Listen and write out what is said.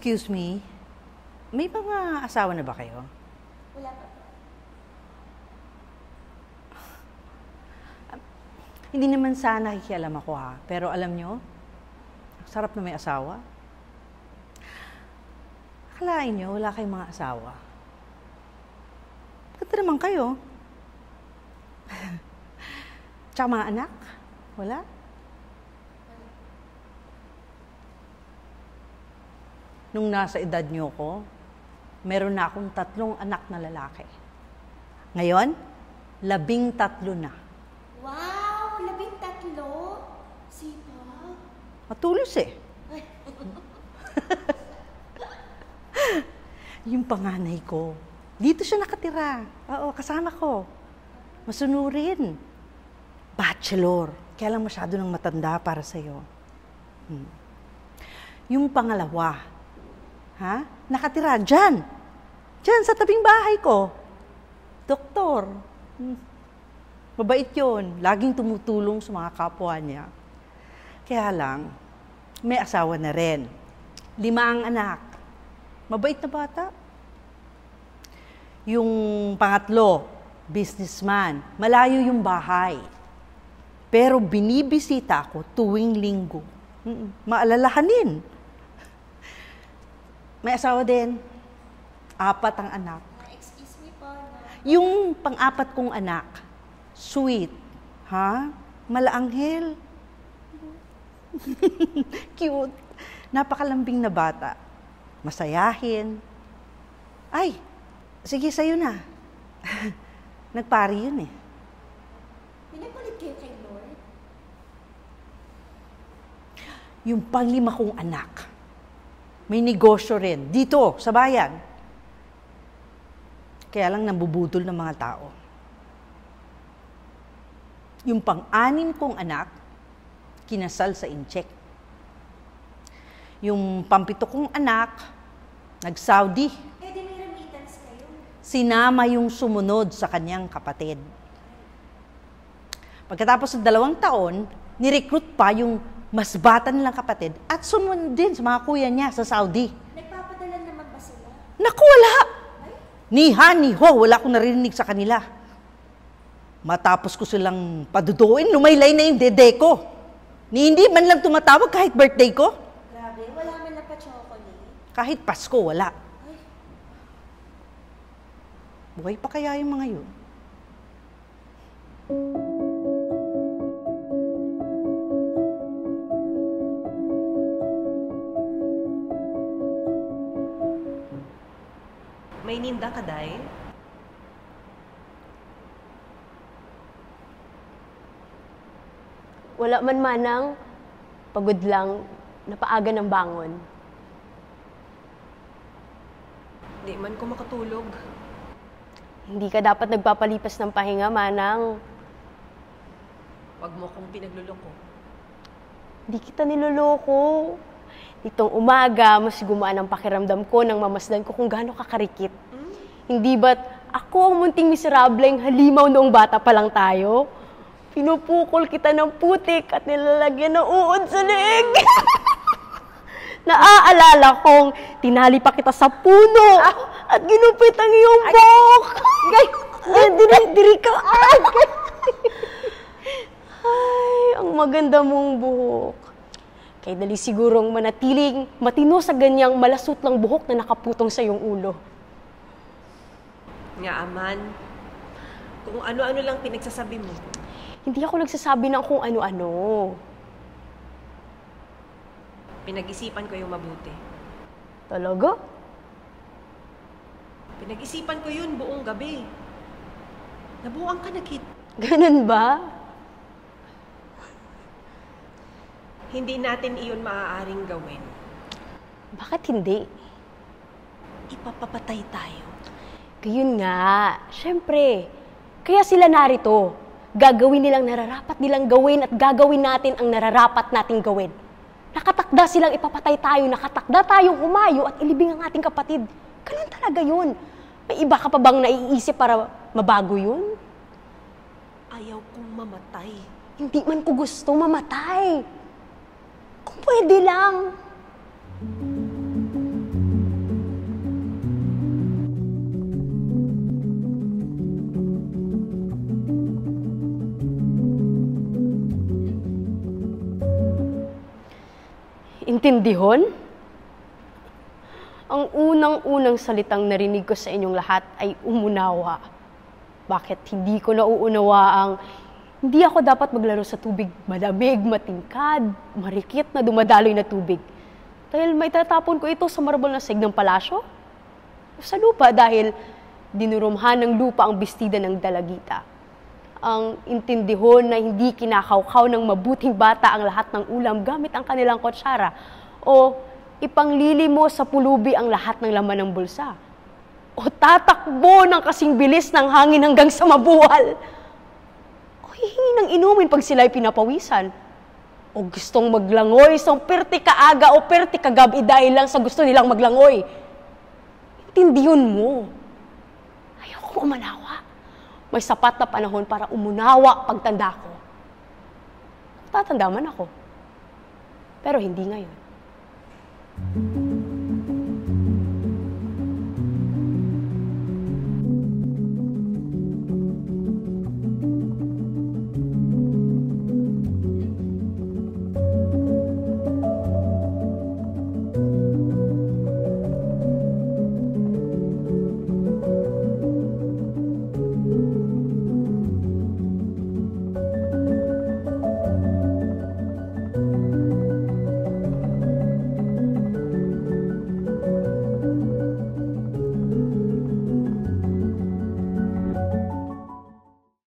Excuse me, may mga asawa na ba kayo? Wala pa po. Hindi naman sana nakikialam ako ha, pero alam nyo, sarap na may asawa. Akalain nyo, wala kayong mga asawa. Ganda naman kayo. Tsaka mga anak, wala? Nung nasa edad nyo ko, meron na akong 3 anak na lalaki. Ngayon, 13 na. Wow! 13? Sipag. Matulos eh. Yung panganay ko, dito siya nakatira. Oo, kasama ko. Masunurin. Bachelor. Kaya lang masyado nang matanda para sa'yo. Yung pangalawa, nakatira dyan. Dyan, sa tabing bahay ko. Doktor. Mabait yun. Laging tumutulong sa mga kapwa niya. Kaya lang, may asawa na rin. 5 ang anak. Mabait na bata. Yung pangatlo, businessman. Malayo yung bahay. Pero binibisita ako tuwing linggo. Maalalahanin. May asawa din. 4 ang anak. Excuse me po. No? Yung pang-4 kong anak, sweet. Malaanghel. Cute. Napakalambing na bata. Masayahin. Ay, sige sa'yo na. Nagpari yun eh. Pinagpalit kayo kay Lord? Yung pang-5 kong anak, may negosyo rin. Dito, sa bayan. Kaya lang nambubudol ng mga tao. Yung pang-6 kong anak, kinasal sa incheck. Yung pang-7 kong anak, nag-Saudi. Eh, di may remittance kayo. Sinama yung sumunod sa kanyang kapatid. Pagkatapos ng 2 taon, nirecruit pa yung mas bata nilang kapatid at sumunod din sa mga kuya niya sa Saudi. Nagpapadala naman ba sila? Naku, wala! Ni ha, ni ho, wala akong narinig sa kanila. Matapos ko silang paduduin, lumaylay na yung dede ko. Ni hindi man lang tumatawag kahit birthday ko. Grabe, wala man lang pa-chocolate. Kahit Pasko, wala. Ay, Buhay pa kaya yung mga yun? May ninda ka, Day? Wala man manang, pagod lang, napaaga ng bangon. Di man ko makatulog. Hindi ka dapat nagpapalipas ng pahinga, manang. Huwag mo akong pinagluloko. Hindi kita niloloko. Itong umaga, mas gumaan ang pakiramdam ko nang mamasdan ko kung gaano kakarikit. Hindi ba't ako ang munting miserableng halimaw noong bata pa lang tayo? Pinupukol kita ng putik at nilalagyan ng uod sa leeg. Naaalala kong tinali pa kita sa puno at ginupit ang iyong buhok. Diri ka. Ay, ang maganda mong buhok. Kaya dali sigurong manatiling matino sa ganyang malasot ng buhok na nakaputong sa iyong ulo. Nga, Aman. Kung ano-ano lang pinagsasabi mo. Hindi ako nagsasabi ng kung ano-ano. Pinag-isipan ko yung mabuti. Talaga? Pinag-isipan ko yun buong gabi. Nabuang ka na, Kit. Ganun ba? Hindi natin iyon maaaring gawin. Bakit hindi? Ipapapatay tayo. Gayun nga. Siyempre. Kaya sila narito. Gagawin nilang nararapat nilang gawin at gagawin natin ang nararapat nating gawin. Nakatakda silang ipapatay tayo, nakatakda tayong humayo at ilibing ang ating kapatid. Ganun talaga yun. May iba ka pa bang naiisip para mabago yun? Ayaw kong mamatay. Hindi man ko gusto mamatay. Kung pwede lang. Intindihon? Ang unang-unang salitang narinig ko sa inyong lahat ay umunawa. Bakit hindi ko nauunawaang hindi ako dapat maglaro sa tubig malamig, matingkad, marikit na dumadaloy na tubig? Dahil may tatapon ko ito sa marble na seg ng palasyo? O sa lupa dahil dinurumhan ng lupa ang bestida ng dalagita? Ang intindihon na hindi kinakawkaw ng mabuting bata ang lahat ng ulam gamit ang kanilang kutsara? O ipanglili mo sa pulubi ang lahat ng laman ng bulsa? O tatakbo ng kasing bilis ng hangin hanggang sa mabuwal? O hihingi ng inumin pag sila'y pinapawisan? O gustong maglangoy sa perti kaaga o perti kagabi dahil lang sa gusto nilang maglangoy? Intindihon mo. Ayoko umanawa. May sapat na panahon para umunawa pagtanda ko. Tatanda man ako. Pero hindi ngayon.